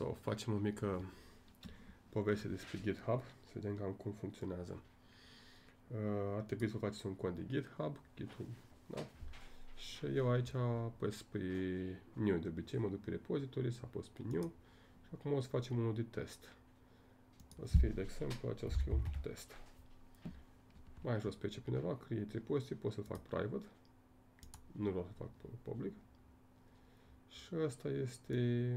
să facem o mică poveste despre GitHub, să vedem cam cum funcționează. Ar trebui să faceți un cont de GitHub, da? Și eu aici apăs pe New, de obicei mă duc pe repository, să apăs pe New și acum o să facem unul de test. O să fie, de exemplu, aici o să scriu test. Mai jos pe cineva, create repository, pot să-l fac private, nu vreau să fac public. Și ăsta este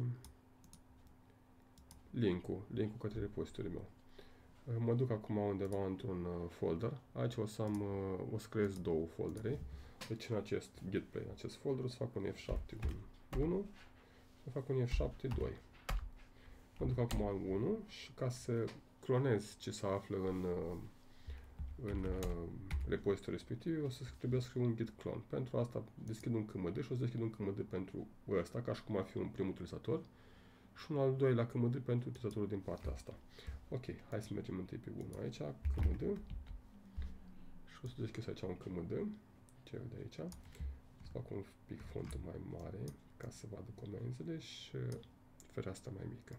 linkul către repozitoriul meu. Mă duc acum undeva într-un folder. Aici o să creez două foldere. Deci în acest git play, în acest folder, o să fac un F7 1, o fac un F7 2. Mă duc acum în 1 și ca să clonez ce se află în repozitoriul respectiv, o să trebuie să scriu un git clone. Pentru asta deschid un KMD și o să deschid un KMD pentru ăsta, ca și cum ar fi un prim utilizator, și un al doilea KMD pentru utilizatorul din partea asta. Ok, hai să mergem întâi pe 1 aici, KMD, și o să deschid aici un KMD, ce de aici, să fac un pic fontul mai mare, ca să vadă comenzile și fereastra mai mică.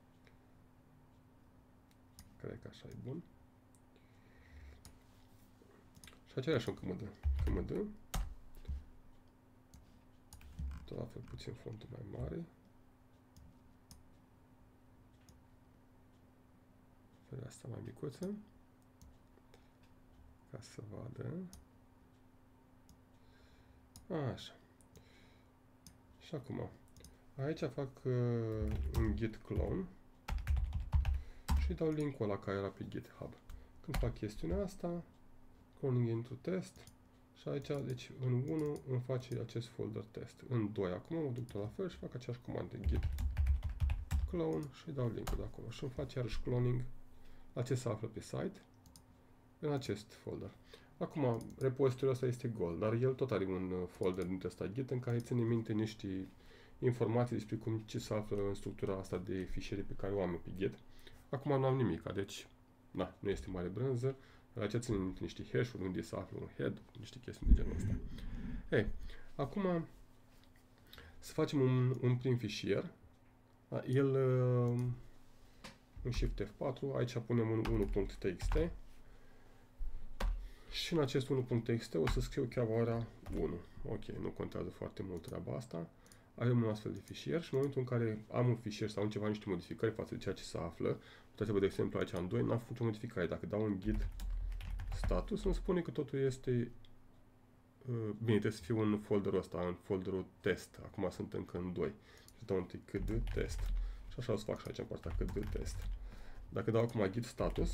Cred că așa e bun. Și același un KMD, tot la fel puțin fontul mai mare, fereastra mai micuță, ca să vadă. Așa. Și acum, aici fac un git clone și dau linkul ăla care era pe GitHub. Când fac chestiunea asta, cloning into test, și aici, deci în 1 îmi face acest folder test. În 2 acum mă duc tot la fel și fac aceeași comandă git clone și dau linkul de acolo. Și îmi face iarăși cloning la ce se află pe site, în acest folder. Acum, repozitoriul ăsta este gol, dar el tot are un folder dintre ăsta git în care ține minte niște informații despre ce se află în structura asta de fișiere pe care o am pe git. Acum nu am nimic, deci na, nu este mare brânză. Aici ține minte niște hash-uri, unde se află un head, niște chestii de genul ăsta. Ei, acum să facem un prim fișier. El în Shift F4, aici punem un 1.txt și în acest 1.txt o să scriu chioara 1. Ok, nu contează foarte mult treaba asta. Avem un astfel de fișier și în momentul în care am un fișier sau ceva, niște modificări față de ceea ce se află, uitați-vă de exemplu aici în 2, n-am făcut o modificare. Dacă dau un git status, îmi spune că totul este bine, trebuie să fiu în folderul ăsta, în folderul test. Acum sunt încă în 2. Și dau întâi kd test. Și așa o să fac și aici în partea kd test. Dacă dau acum git status,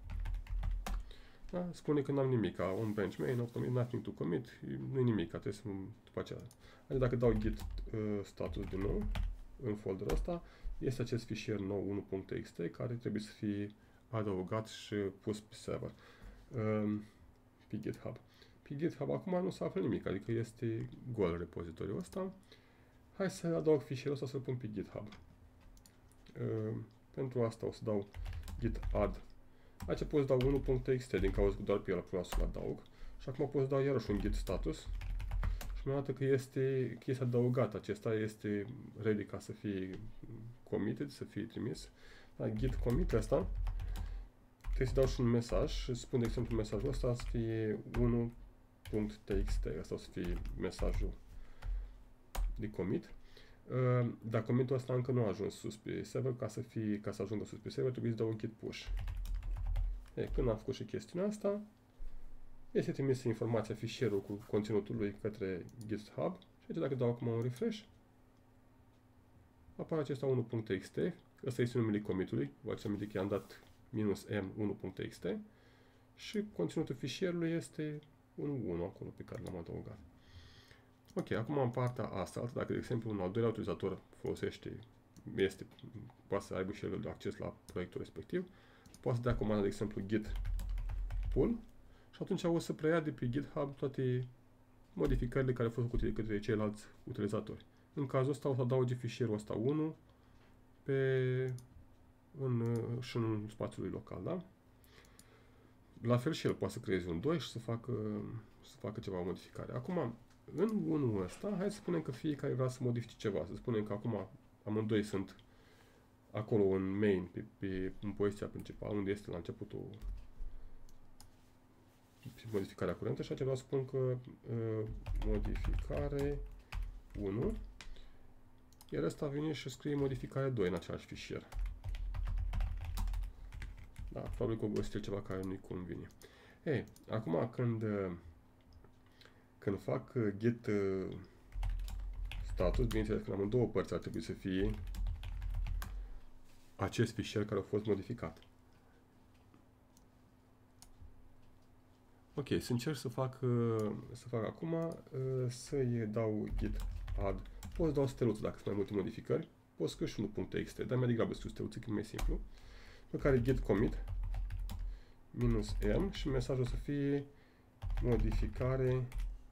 da, spune că n-am nimic, un branch main, nothing to commit, nu-i nimic, trebuie să după aceea. Adică dacă dau git status din nou, în folderul ăsta, este acest fișier nou 1.txt care trebuie să fie adăugat și pus pe server, pe GitHub. Pe GitHub acum nu se află nimic, adică este gol repozitoriul ăsta. Hai să adaug fișierul ăsta să-l pun pe GitHub. Pentru asta o să dau git add. Aici pot să dau 1.txt din cauza că doar pe el vreau să-l adaug. Și acum pot să dau iarăși un git status. Și mi arată că este adăugat. Acesta este ready ca să fie committed, să fie trimis. Da, git commit ăsta. Trebuie să dau și un mesaj și spun, de exemplu, mesajul ăsta să fie 1.txt. Asta o să fie mesajul de commit. Dar commitul ăsta încă nu a ajuns sus pe server, ca să ajungă sus pe server, trebuie să dau un git push. Când am făcut și chestiunea asta, este trimisă informația, fișierul cu conținutul lui către GitHub. Și aici dacă dau acum un refresh, apare acesta 1.txt. Ăsta este numele commitului. Vă ați amintit că i-am dat -m 1.txt și conținutul fișierului este un 1 acolo pe care l-am adăugat. Ok, acum în partea asta, dacă de exemplu un al doilea utilizator folosește, poate să aibă și el acces la proiectul respectiv, poate să dea comanda, de exemplu, git pull și atunci o să preia de pe GitHub toate modificările care au fost făcute de către ceilalți utilizatori. În cazul ăsta o să adauge fișierul ăsta 1 și în spațiul lui local, da? La fel și el poate să creeze un 2 și să facă ceva modificare. Acum, în 1 ăsta, hai să spunem că fiecare vrea să modifice ceva. Să spunem că acum amândoi sunt acolo în main, în poziția principală, unde este la începutul modificarea curentă și aici vreau să spun că modificare 1, iar ăsta vine și scrie modificare 2 în același fișier. Da, probabil că o găsit ceva care nu-i convine. Ei, acum când fac get status, bineînțeles că în amândouă părți ar trebui să fie acest fișier care a fost modificat. Ok, să încerc să fac acum, să-i dau git add. Pot să dau steluță dacă sunt mai multe modificări. Pot să scriu și 1.txt, dar mai degrabă scriu steluță, că e mai simplu. Pe care git commit -m și mesajul o să fie modificare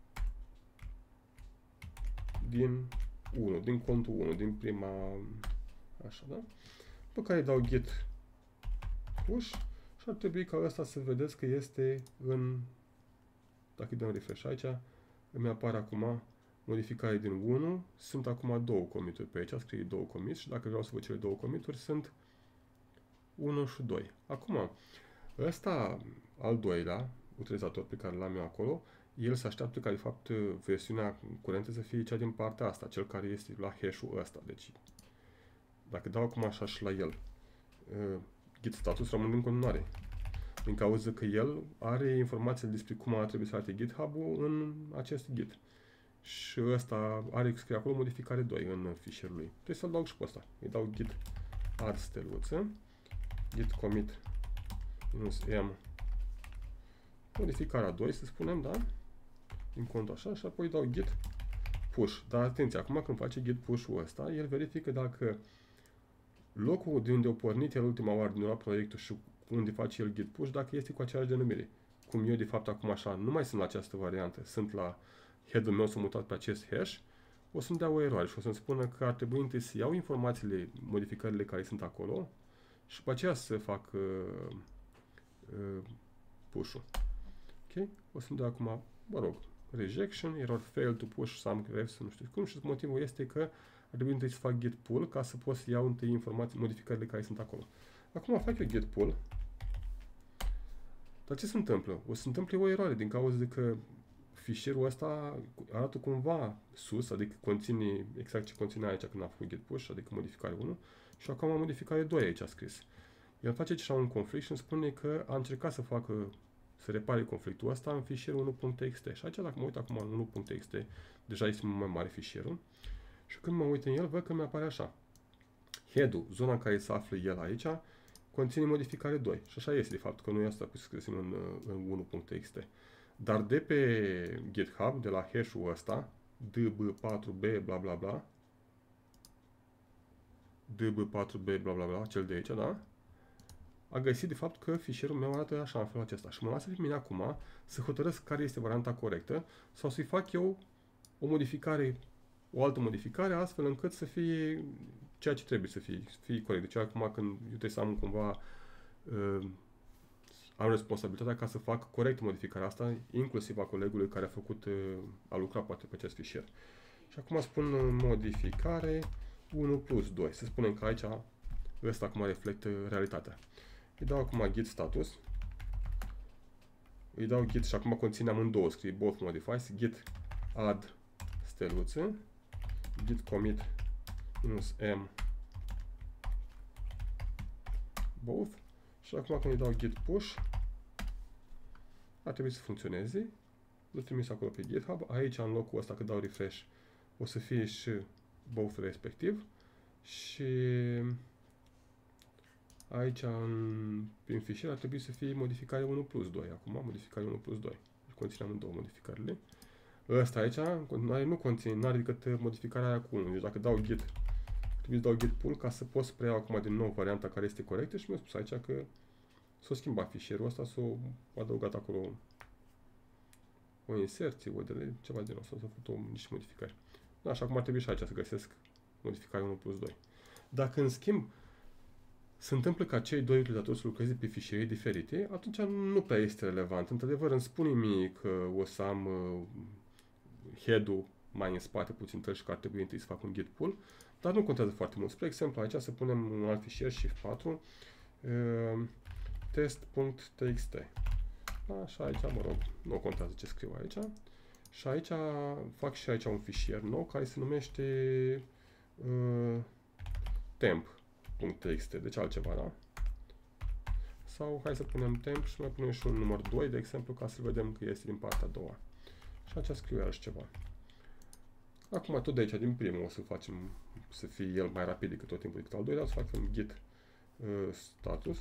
din 1, din contul 1, din prima, așa, da? Pe care îi dau git push și ar trebui ca ăsta să vedeți că este în, dacă îi dăm refresh aici, îmi apare acum modificare din 1, sunt acum două commit-uri pe aici, scrie două commit și dacă vreau să văd cele două commit-uri sunt 1 și 2. Acum, ăsta al doilea utilizator pe care l-am eu acolo, el se așteaptă ca de fapt versiunea curentă să fie cea din partea asta, cel care este la hash-ul ăsta. Deci, dacă dau acum așa și la el, git status rămâne în continuare. Din cauza că el are informații despre cum ar trebui să arate GitHub-ul în acest git. Și ăsta are scrie acolo modificare 2 în fișierul lui. Trebuie să-l dau și pe ăsta. Îi dau git add steluță, git commit -m modificarea 2, să spunem, da? Din contul așa și apoi dau git push. Dar atenție, acum când face git push-ul ăsta, el verifică dacă locul de unde a pornit el ultima oară din proiectul și unde face el git push, dacă este cu aceeași denumire. Cum eu, de fapt, acum așa, nu mai sunt la această variantă, sunt la head-ul meu, s-a mutat pe acest hash, o să-mi dea o eroare și o să-mi spună că ar trebui întâi să iau informațiile, modificările care sunt acolo și după aceea să fac push-ul. Ok? O să-mi dea acum, mă rog, rejection, error failed to push some refs, nu știu cum, și motivul este că ar trebui întâi să fac git pull ca să pot să iau întâi informații, modificările care sunt acolo. Acum fac eu git pull, dar ce se întâmplă? O să se întâmple o eroare din cauza de că fișierul ăsta arată cumva sus, adică conține exact ce conține aici când am făcut git push, adică modificare 1, și acum am modificare 2 aici a scris. El face așa un conflict și îmi spune că a încercat să repare conflictul ăsta în fișierul 1.txt. Și aici, dacă mă uit acum în 1.txt, deja este mult mai mare fișierul. Și când mă uit în el, văd că mi-apare așa. Head-ul, zona în care se află el aici, conține modificare 2. Și așa este, de fapt, că noi asta pus să găsim în 1.txt. Dar de pe GitHub, de la hash-ul ăsta, db4b bla bla bla, db4b bla bla bla, cel de aici, da? A găsit de fapt că fișierul meu arată așa în felul acesta și mă lasă pe mine acum să hotărăsc care este varianta corectă sau să-i fac eu o modificare, o altă modificare astfel încât să fie ceea ce trebuie să fie corect. Deci acum când eu trebuie să am cumva am responsabilitatea ca să fac corect modificarea asta, inclusiv a colegului care a făcut, a lucrat poate pe acest fișier. Și acum spun modificare 1+2. Să spunem că aici ăsta acum reflectă realitatea. Îi dau acum git status. Îi dau git și acum conține amândouă, scrie both modifies, git add steluță, git commit -m both și acum când îi dau git push ar trebui să funcționeze. L-am trimis acolo pe GitHub. Aici în locul ăsta, când dau refresh, o să fie și both respectiv și aici, prin fișier, ar trebui să fie modificare 1+2. Acum, modificare 1+2. Deci conține amândouă modificările. Ăsta aici, în continuare, nu conține, n-are decât modificarea aia cu 1. Deci dacă dau git, trebuie să dau git pull ca să pot să preiau acum din nou varianta care este corectă și mi-a spus aici că s-a schimbat fișierul ăsta, s-a adăugat acolo o inserție, o delete, ceva din ăsta, s-a făcut niște modificări. Da, așa cum ar trebui și aici să găsesc modificarea 1+2. Dacă, în schimb, se întâmplă ca cei doi utilizatori să lucreze pe fișiere diferite, atunci nu prea este relevant. Într-adevăr, îmi spune mie că o să am head-ul mai în spate puțin tăi și că ar trebui întâi să fac un git pull, dar nu contează foarte mult. Spre exemplu, aici să punem un alt fișier, Shift 4, test.txt. Da? Și aici, mă rog, nu contează ce scriu aici. Și aici fac și aici un fișier nou care se numește temp.txt, deci altceva, da? Sau hai să punem temp și mai punem și un număr 2, de exemplu, ca să vedem că este din partea a doua. Și aici scriu iarăși ceva. Acum tot de aici, din primul, o să facem să fie el mai rapid decât tot timpul decât al doilea, o să facem git status.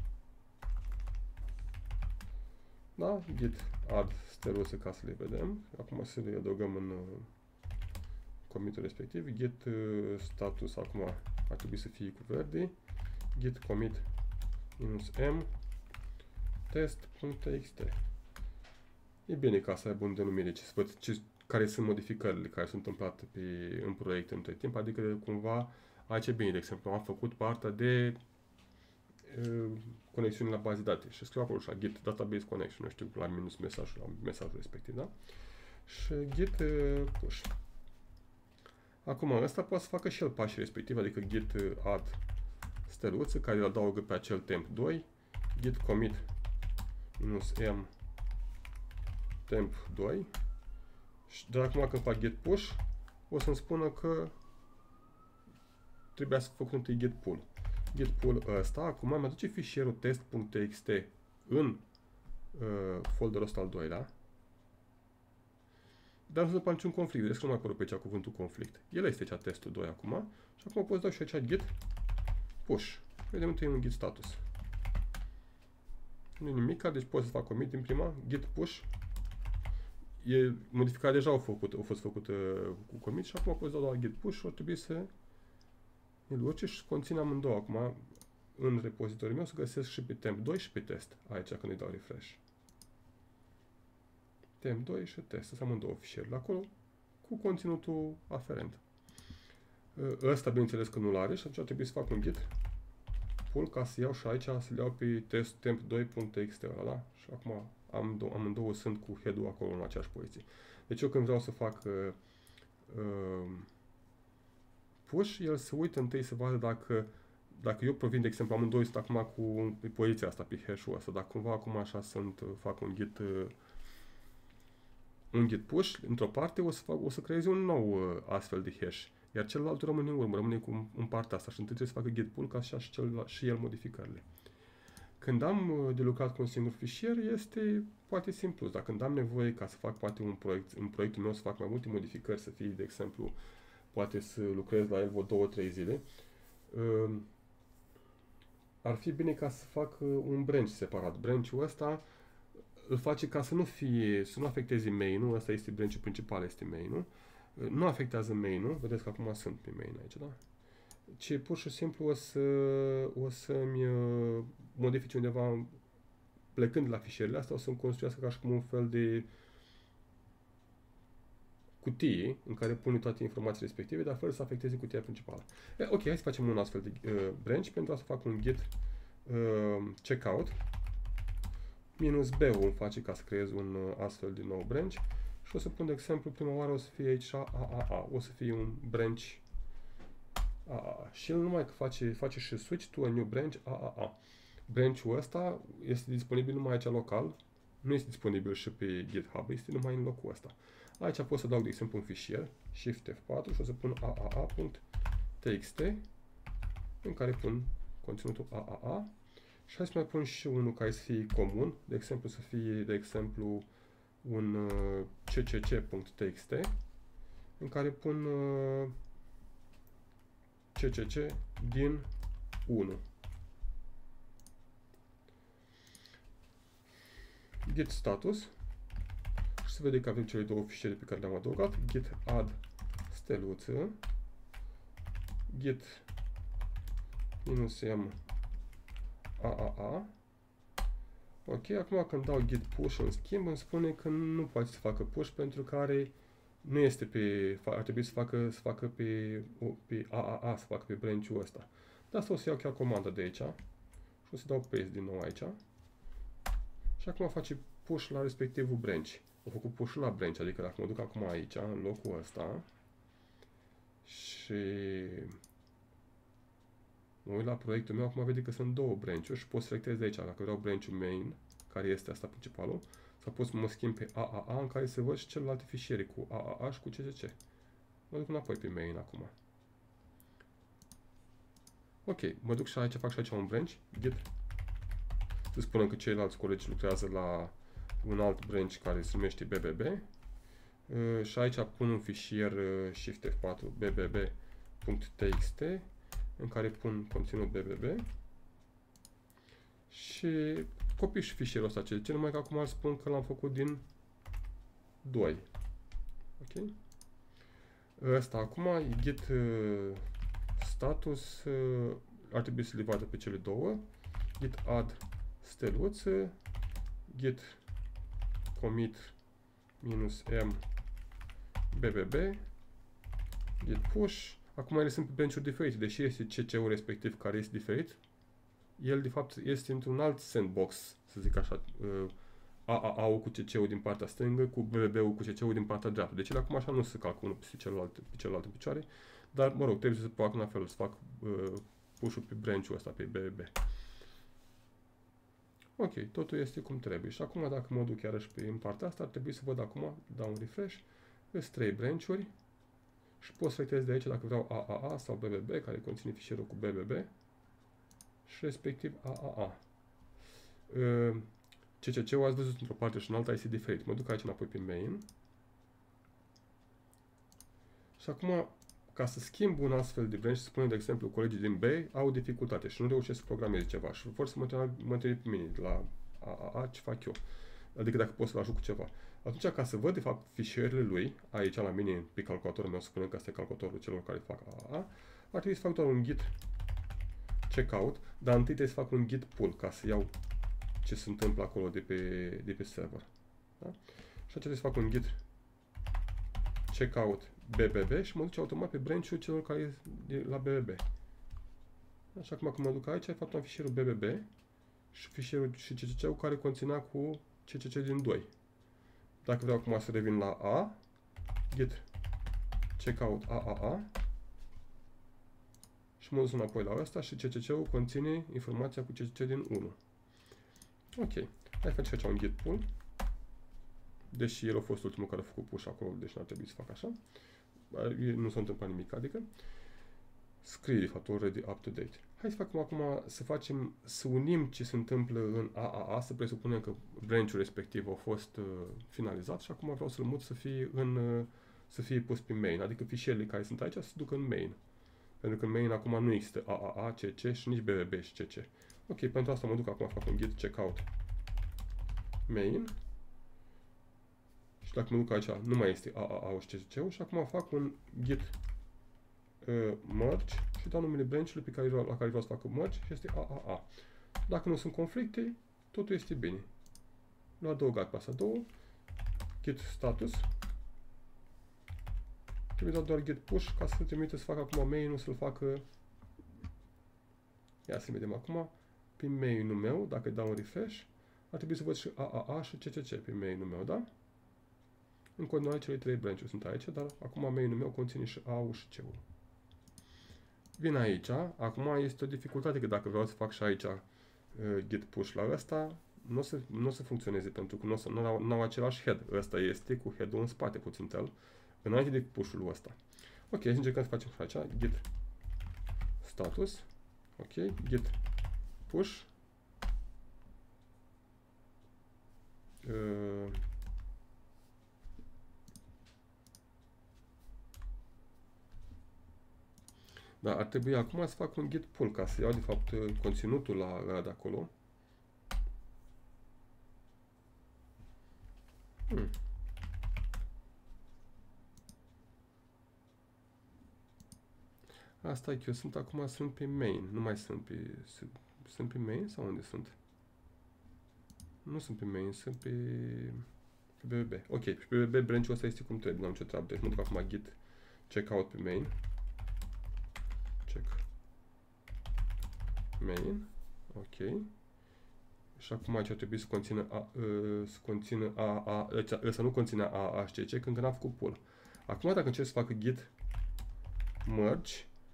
Da? Git add steluțe ca să le vedem. Acum să le adăugăm în commitul respectiv. Git status acum ar trebui să fie cu verde. Git commit -m test.txt. E bine ca să aibă un denumire, să văd care sunt modificările care s-au întâmplat în proiect între timp, adică cumva aici e bine, de exemplu, am făcut partea de conexiuni la baze de date și scriu acolo așa, git database connection, nu știu, la minus mesajul, la mesajul respectiv, da? Și git push. Acum, ăsta poate să facă și el pașii respectiv, adică git add steluță, care îl adaugă pe acel temp 2, git commit -m temp 2, dar acum când fac git push, o să-mi spună că trebuia să fac întâi git pull. Git pull ăsta, acum mă duce fișierul test.txt în folderul ăsta al doilea, dar nu se face niciun conflict, vedeți că nu mai apărut pe aici cuvântul conflict. El este aici testul 2 acum și acum pot să dau și aici git push. Vedem întâi un git status. Nu e nimic, deci pot să fac commit din prima, git push. Modificarea deja a fost făcută cu commit și acum pot să dau la git push și ar trebui să îl urce și conțin amândouă acum în repozitoriul meu să găsesc și pe temp 2 și pe test aici când îi dau refresh. Temp 2 și test, să am în două fișierele acolo cu conținutul aferent. Ăsta bineînțeles că nu-l are și atunci ar trebui să fac un git pull ca să iau și aici, să le iau pe test temp2.txt ăla și acum amândouă sunt cu head-ul acolo în aceeași poziție. Deci eu când vreau să fac push, el se uită întâi să vadă dacă eu provin, de exemplu, amândoi sunt acum cu poziția asta, pe hash-ul ăsta, dacă cumva acum așa fac un git push, într-o parte o să creez un nou astfel de hash, iar celălalt rămâne în urmă, rămâne în partea asta și întâi trebuie să facă git pull ca și el modificările. Când am de lucrat cu un singur fișier, este poate simplu, dar când am nevoie ca să fac poate în proiectul meu să fac mai multe modificări, să fie, de exemplu, poate să lucrez la el vreo 2-3 zile, ar fi bine ca să fac un branch separat. Branch-ul ăsta îl face ca să nu afecteze main-ul, ăsta este branch-ul principal, este main-ul. Nu afectează main-ul, vedeți că acum sunt pe main aici, da? Ci pur și simplu o să-mi modifice undeva, plecând de la fișierele astea, o să-mi construiască ca și cum un fel de cutie în care pune toate informațiile respective, dar fără să afecteze cutia principală. Ok, hai să facem un astfel de branch. Pentru asta fac un git checkout -b-ul îmi face ca să creez un astfel de nou branch și o să pun, de exemplu, prima oară o să fie aici AAA, o să fie un branch AAA. Și el numai că face și switch to a new branch AAA. Branch-ul ăsta este disponibil numai aici local, nu este disponibil și pe GitHub, este numai în locul ăsta. Aici pot să dau, de exemplu, un fișier, Shift F4 și o să pun aaa.txt în care pun conținutul AAA și hai să mai pun și unul care să fie comun, de exemplu să fie, un ccc.txt în care pun ccc din 1. Git status și se vede că avem cele două fișiere pe care le-am adăugat. Git add steluță, git -m aaa. Ok, acum când dau git push în schimb îmi spune că nu poate să facă push pentru că nu este ar trebui să facă pe aaa, să facă pe branch-ul ăsta. De asta o să iau chiar comanda de aici și o să dau paste din nou aici. Și acum face push la respectivul branch. Am făcut push la branch, adică dacă mă duc acum aici, în locul ăsta, și mă uit la proiectul meu, acum vede că sunt două branch-uri și pot să selectez de aici, dacă vreau branch-ul main, care este asta principalul, sau pot să mă schimb pe AAA, în care se văd și celelalte fișiere cu AAA și cu CCC. Mă duc înapoi pe main acum. Ok, mă duc și aici, fac și aici un branch, git. Să spunem că ceilalți colegi lucrează la un alt branch care se numește BBB. Și aici pun un fișier Shift F4 bbb.txt în care pun conținut BBB și copii și fișierul ăsta CCC, numai că acum spun că l-am făcut din 2. Ok? Ăsta acum e git status, ar trebui să le vadă pe cele două. Git add steluță, git commit -m bbb, git push. Acum ele sunt pe bench-uri diferite, deși este CC-ul respectiv care este diferit, el de fapt este într-un alt sandbox, să zic așa, AAA-ul cu CC-ul din partea stângă, cu BBB-ul cu CC-ul din partea dreaptă. Deci ele acum așa nu se calculă unul pe celălalt în picioare, dar mă rog, trebuie să fac în fel, să fac push-ul pe branch-ul ăsta, pe BBB. Ok, totul este cum trebuie. Și acum dacă mă duc iarăși în partea asta, ar trebui să văd acum, dau un refresh, sunt 3 branch-uri și pot să selectez de aici dacă vreau AAA sau BBB, care conține fișierul cu BBB și respectiv AAA. CCC-ul ați văzut într-o parte și în alta este diferit. Mă duc aici înapoi pe main. Și acum, ca să schimb un astfel de branch, să spunem, de exemplu, colegii din B au dificultate și nu reușesc să programeze ceva și vor să mă întâlni pe mine la AAA ce fac eu. Adică dacă pot să-l ajut cu ceva. Atunci, ca să văd, de fapt, fișierele lui, aici la mine, pe calculatorul meu, să spunem că asta e calculatorul celor care fac AAA, ar trebui să fac doar un git checkout, dar întâi trebuie să fac un git pull, ca să iau ce se întâmplă acolo de pe server. Da? Și trebuie să fac un git checkout BBB și mă duce automat pe branch-ul celor care e la BBB. Așa cum acum mă duc aici, fac un fișierul BBB și fișierul și CCC-ul care conținea cu CCC din 2. Dacă vreau acum să revin la A, git checkout AAA și mă duc înapoi la ăsta și CCC-ul conține informația cu CCC din 1. Ok, hai face aici un git pull, deși el a fost ultimul care a făcut push acolo, deci n-ar trebui să fac așa. Nu s-a întâmplat nimic, adică scrie de fapt already up to date. Hai să facem acum, să unim ce se întâmplă în AAA, să presupunem că branch-ul respectiv a fost finalizat și acum vreau să-l mut să fie pus pe main, adică fișierele care sunt aici să ducă în main. Pentru că în main acum nu există AAA, CC și nici BBB și CC. Ok, pentru asta mă duc acum, fac un git checkout main. Și dacă mă duc aici, nu mai este AAA și CC-ul și acum fac un git merge și dau numele branch-ului la care vreau să fac merge și este AAA. Dacă nu sunt conflicte, totul este bine. L-am adăugat pe asta două. Git status. Trebuie dat doar git push ca să trimite să facă acum main-ul, să-l facă. Ia să vedem acum. Pe main-ul meu, dacă dau un refresh, ar trebui să văd și AAA și CCC pe main-ul meu, da? În continuare cele 3 branch-uri sunt aici, dar acum main-ul meu conține și A-ul și C-ul. Vin aici, acum este o dificultate că dacă vreau să fac și aici git push la ăsta, nu o să funcționeze pentru că nu au același head. Ăsta este cu head-ul în spate puțin tel, înainte de push-ul ăsta. Ok, să încercăm să facem aici git status, ok, git push, da, ar trebui acum să fac un git pull ca să iau de fapt conținutul la de acolo. Asta e că eu sunt acum, sunt pe main, nu mai sunt pe main sau unde sunt? Nu sunt pe main, sunt pe BBB. Ok, și pe BBB branch-ul ăsta este cum trebuie, n-am nicio treabă. Deci mă duc acum git checkout pe main. Check main. Ok. Și acum aici ar trebui să conțină să nu conțină a și CC când n-am făcut pull. Acum dacă încerc să fac git merge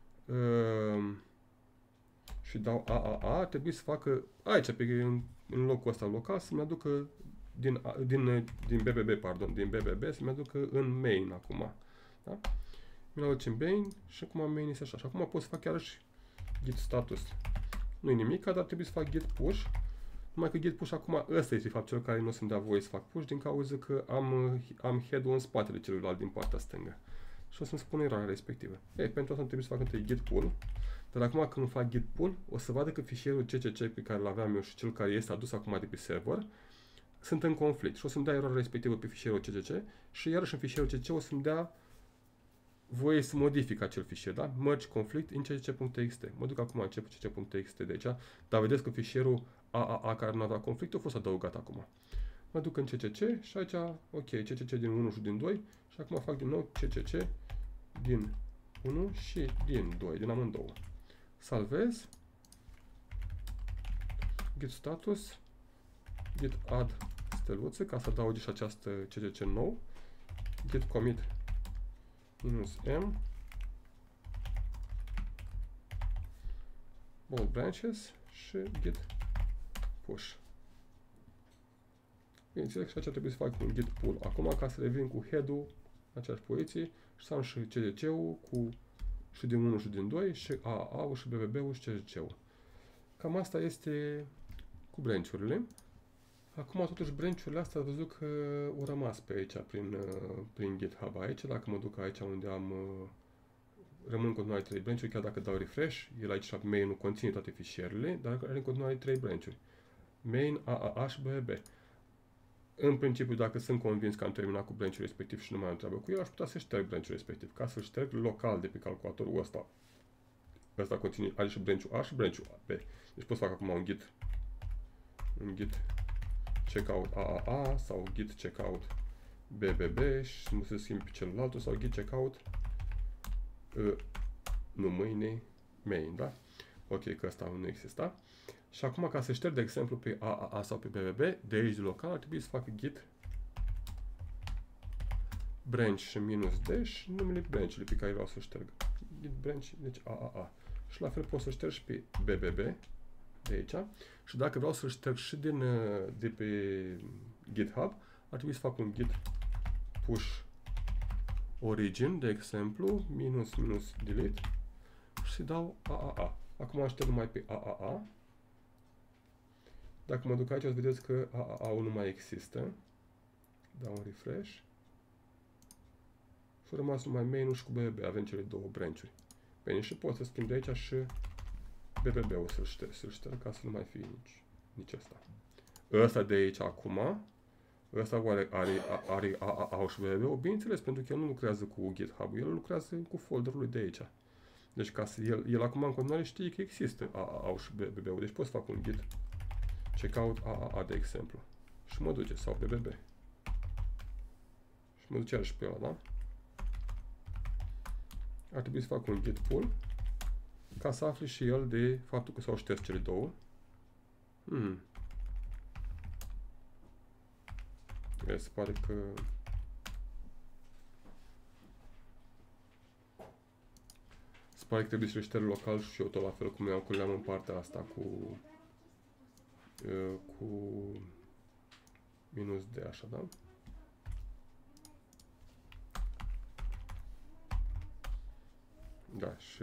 și dau a, trebuie să facă aici, în locul ăsta local, să-mi aducă din BBB, să-mi aducă în main acum. Da? Mi-l aduce în main și acum main este așa. Și acum pot să fac chiar și git status. Nu-i nimic, dar trebuie să fac git push. Numai că git push acum, ăsta este de fapt cel care nu o să-mi dea voie să fac push din cauza că am head-ul în spatele celuilalt din partea stângă. Și o să-mi spună erarea respectivă. Pentru asta trebuie să fac întâi git pull. Dar acum când fac git pull, o să vadă că fișierul CCC pe care l-aveam eu și cel care este adus acum de pe server sunt în conflict. Și o să-mi dea erarea respectivă pe fișierul CCC și iarăși în fișierul CCC o să-mi dea voie să modific acel fișier, da? Merge conflict în cc.txt. Mă duc acum în cc.txt de aici, dar vedeți că fișierul AAA care nu avea conflict a fost adăugat acum. Mă duc în CCC și aici, ok, CCC din 1 și din 2 și acum fac din nou CCC din 1 și din 2, din amândouă. Salvez, git status, git add steluță, ca să adaug și această CCC nou, git commit -m, bold branches și git push. Bineînțeles că și aici trebuie să fac un git pull acum ca să revin cu head-ul în aceeași poziție și să am și CCC-ul cu și din 1 și din 2 și AA-ul și BBB-ul și CCC-ul. Cam asta este cu branch-urile. Acum totuși branch-urile astea ați văzut că au rămas pe aici prin GitHub aici. Dacă mă duc aici unde rămân în continuare 3 branch-uri, chiar dacă dau refresh, el aici main nu conține toate fișierele, dar are în continuare 3 branch-uri. Main, AAA și BBB. În principiu, dacă sunt convins că am terminat cu branch-ul respectiv și nu mai am treabă cu el, aș putea să șterg branch-ul respectiv, ca să-l șterg local de pe calculatorul ăsta. Ăsta conține, are și branch-ul A și branch-ul B. Deci pot să fac acum un git checkout AAA sau git checkout BBB și nu se schimb pe celălalt sau git checkout nu mâine, main, da? Ok, că ăsta nu exista. Și acum, ca să șterg, de exemplu, pe AAA sau pe BBB, de aici de local, ar trebui să fac git branch și -d și numele branch-ului pe care vreau să șterg. Git branch, deci AAA. Și la fel pot să șterg și pe BBB, de aici. Și dacă vreau să-l șterg și de pe GitHub, ar trebui să fac un git push origin, de exemplu, -delete și să dau AAA. Acum aș șterg numai pe AAA. Dacă mă duc aici, o să vedeți că AAA-ul nu mai există. Dau un refresh. Și a rămas numai main-ul și cu BBB. Avem cele două branch-uri. Bine, și pot să schimb de aici și BBB-ul să-l șterg ca să nu mai fie nici ăsta. Ăsta de aici acum, ăsta are AAA-ul și BBB-ul, bineînțeles, pentru că el nu lucrează cu GitHub-ul, el lucrează cu folderul lui de aici. Deci ca să el acum în continuare știe că există AAA-ul și BBB-ul. Deci pot să fac un git checkout AAA, de exemplu. Și mă duce, sau BBB. Și mă duce și pe ăla, da? Ar trebui să fac un git pull ca să afli și el de faptul că s-au șters cele două. Se pare că trebuie să le șterg local și eu tot la fel cum le-am în partea asta cu -d, așa, da? Da, și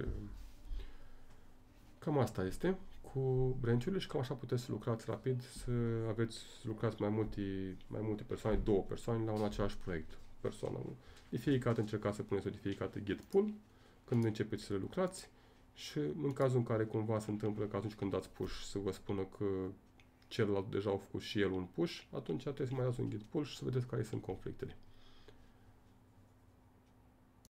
cam asta este cu branch-urile și cam așa puteți să lucrați rapid, să lucrați mai multe persoane, 2 persoane la un același proiect. De fiecare dată încercați să puneți o de fiecare dată git pull când începeți să le lucrați și în cazul în care cumva se întâmplă că atunci când dați push să vă spună că celălalt deja a făcut și el un push, atunci trebuie să mai dați un git pull și să vedeți care sunt conflictele.